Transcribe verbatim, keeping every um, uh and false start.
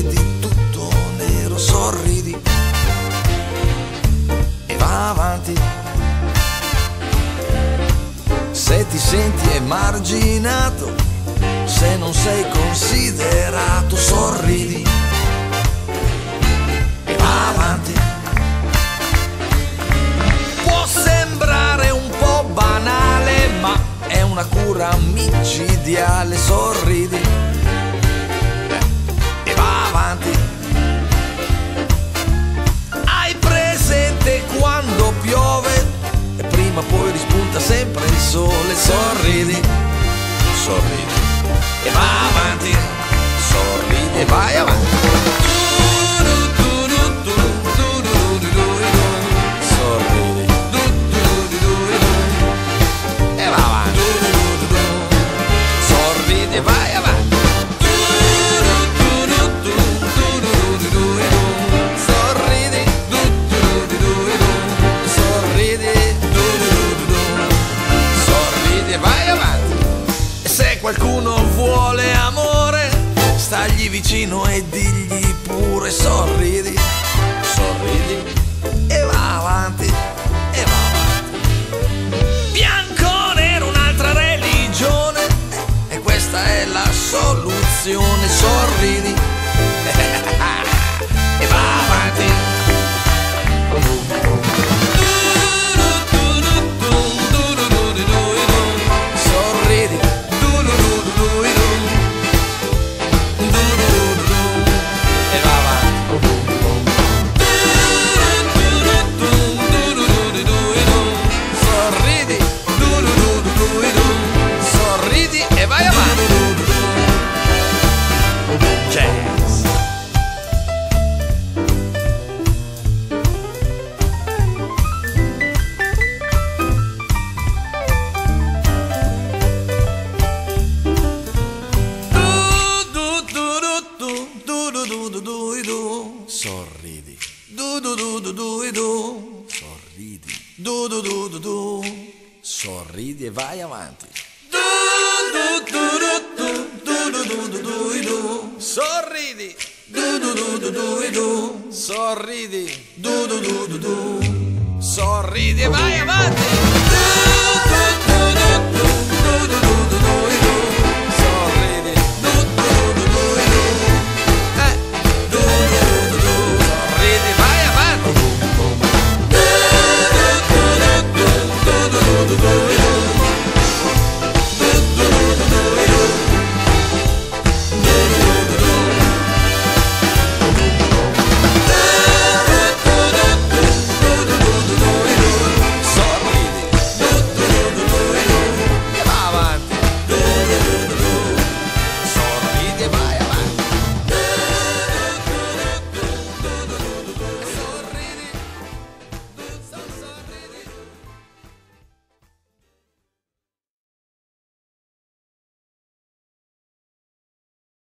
vedi tutto nero, sorridi e va avanti. Se ti senti emarginato, se non sei considerato, sorridi e va avanti. Può sembrare un po' banale, ma è una cura micidiale, sorridi e va avanti. Hai presente quando piove e prima o poi rispunta sempre il sole, sorridi, sorridi e va avanti, sorridi e vai avanti. Sorridi e va avanti, sorridi e vai avanti. Sorridi, sorridi, sorridi e vai avanti. E se qualcuno vuole amore, stagli vicino e digli pure sorridi, sorridi e va avanti, e va avanti. Bianco, nero, un'altra religione, e questa è la soluzione, sorridi e va avanti. Sorridi, du du du du du e du, sorridi, du du du du du, sorridi e vai avanti. Du du du du du du du du du e du, sorridi, du du du du du e du, sorridi, du du du du du, sorridi e vai avanti.